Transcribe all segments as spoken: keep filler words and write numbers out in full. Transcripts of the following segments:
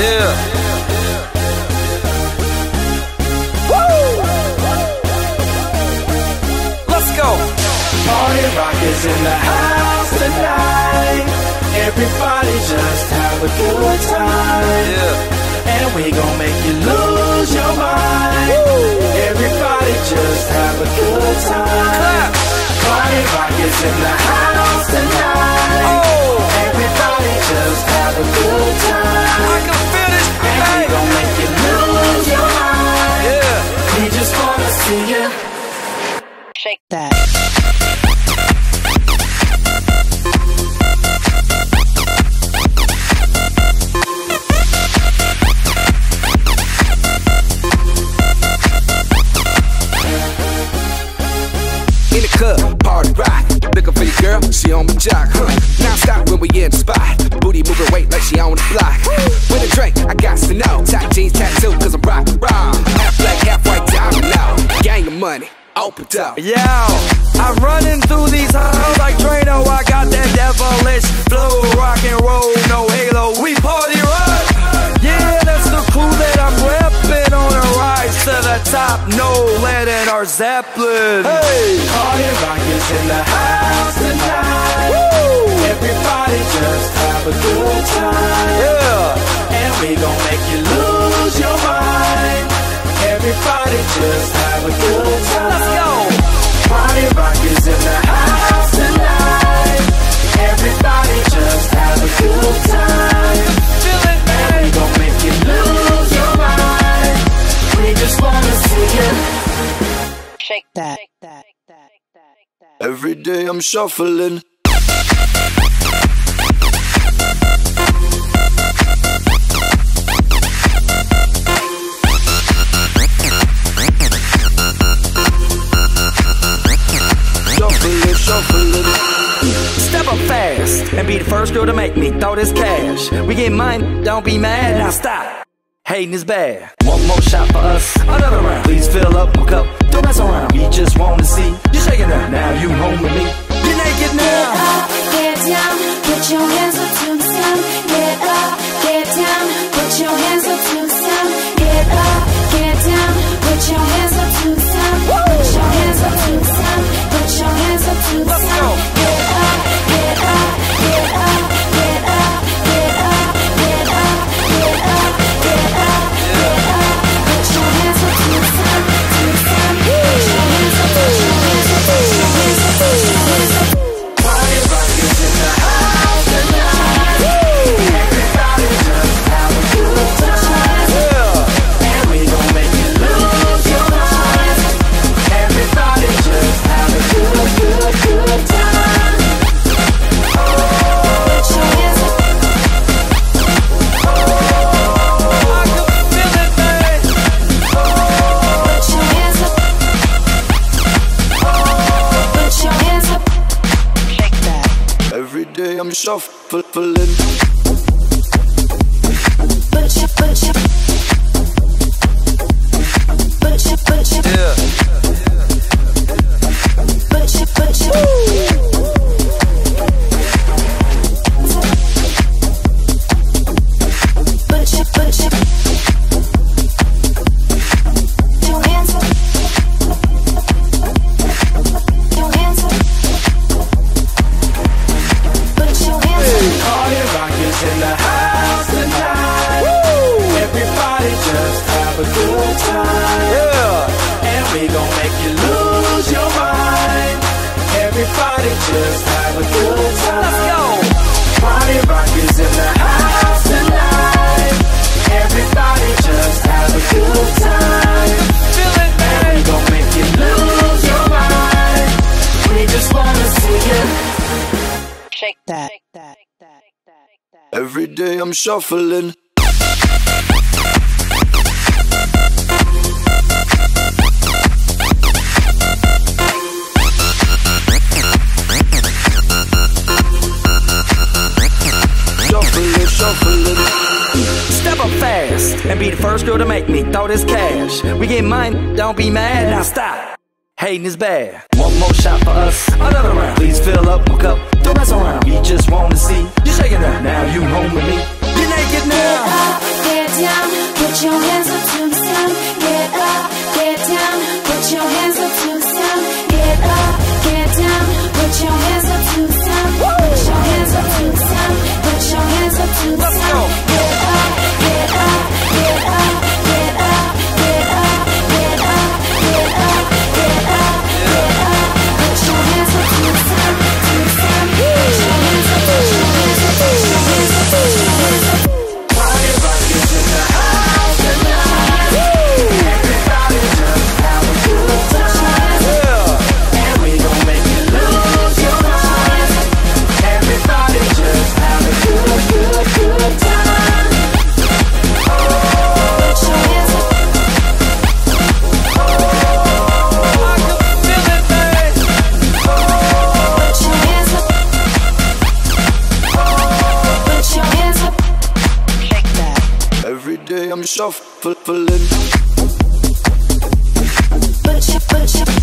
Yeah. Woo! Let's go. Party rock is in the house tonight. Everybody just have a good time. Yeah. And we gon' make you lose your mind. Woo. Everybody just have a good time. Clap. Party rock is in the house tonight. Oh. Everybody just have a good time. I can feel this. And we gon' make you lose your mind. Yeah. We just wanna see you shake that. In the club, party rock. Looking for your girl, she on my jock, huh? Now stop when we in the spot. Booty moving weight like she on the block. With a drink, I got to know. Tight jeans, tattoo, cause I'm rock, rock. Half black, half white, diamond now. Gang of money, open up. Yo, I'm running through these halls like Drano. I got that devilish flow, rock and roll, no halo. We party rock. Yeah, that's the crew that I'm repping on a rise to the top. No lead in our Zeppelin. Hey, Party rock is in the house tonight. woo, Everybody just have a good time. yeah. And we gon' make you lose your mind. Everybody just have a good time. Let's go. Party rock is in the house tonight. Everybody just have a good time. Feel it, And we man. gon' make you lose your mind. We just wanna see you Shake that. Every day I'm shuffling. Shuffling, shuffling. Step up fast and be the first girl to make me throw this cash. We get mine, don't be mad. Now stop. Hating is bad. One more shot for us, another round. Please fill up my cup, don't mess around. We just wanna see you shaking up. Now you home with me. You're naked now. Get up, get down, put your hands up to the sun. Get up, get down, put your hands up to the sun. Get up, get down, put your hands up to the sun. Put your hands up to the sun. Put your hands up to the Let's sun. go. Get up, get up, get up, get up, get up, get up, get up, get up, get up. Put your hands up to the sun, to the sun. Put your hands up, put your hands up, put your hands up, put your hands up. Party rock is in the house tonight. Everybody just have a good time. Yeah. And we gon' make you lose your mind. Everybody just have a good, good, good time. Put your hands up. I can feel it, man. Put your hands up. Put your hands up. Shake that. Every day I'm shuffling. Put your, put your, put your, put your, Yeah. put your, put your. Put your, put your. Your hands up. Your hands up. Put your hands up. Party rock is in the house tonight. Everybody just have a good time. Yeah. And we gon' make you lose your mind. Everybody just have a good time. Let's go. Party rock is in the house tonight. Everybody just have a good time. Feel it, And we man. gon' make you lose your mind. We just wanna see you Shake that. Every day I'm shuffling. Shuffling, shuffling. Step up fast and be the first girl to make me throw this cash. We get mine, don't be mad. Now stop. Hating is bad. One more shot for us, another round. Please fill up my cup, don't mess around. We just wanna see you shaking up. Now you home with me. You're naked now. Get Every day I'm shuffling. Push it, push it.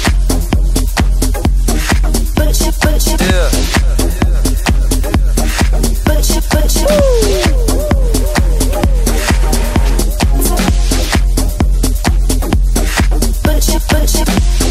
Push it, push it. Yeah. Push it, push it. Push it, push it.